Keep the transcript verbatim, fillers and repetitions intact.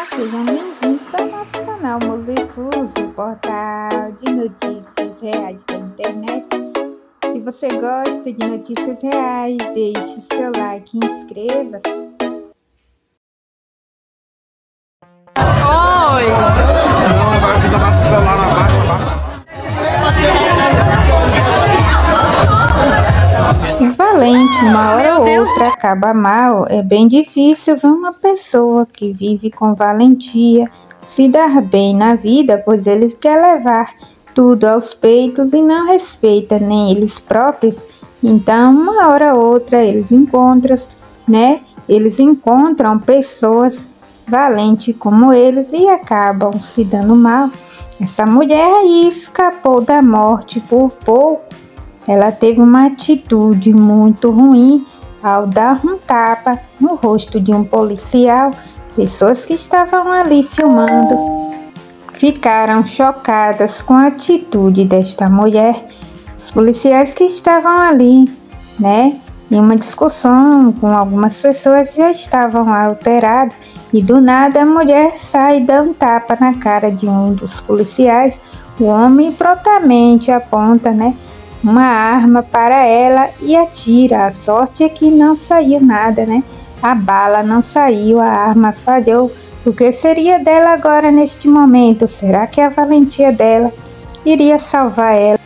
Olá, sejam bem-vindos ao nosso canal Mozifuso, portal de notícias reais da internet. Se você gosta de notícias reais, deixe seu like e inscreva-se. Oi! Não, vai ficar o celular na baixa. Valente, uma hora ou outra acaba mal. É bem difícil ver uma pessoa que vive com valentia se dar bem na vida, pois eles querem levar tudo aos peitos e não respeita nem eles próprios. Então, uma hora ou outra eles encontram, né? Eles encontram pessoas valentes como eles e acabam se dando mal. Essa mulher aí escapou da morte por pouco. Ela teve uma atitude muito ruim ao dar um tapa no rosto de um policial. Pessoas que estavam ali filmando ficaram chocadas com a atitude desta mulher. Os policiais que estavam ali, né, em uma discussão com algumas pessoas já estavam alterados e do nada a mulher sai e dá um tapa na cara de um dos policiais. O homem prontamente aponta, né, uma arma para ela e atira. A sorte é que não saiu nada, né? A bala não saiu, a arma falhou. O que seria dela agora neste momento? Será que a valentia dela iria salvar ela?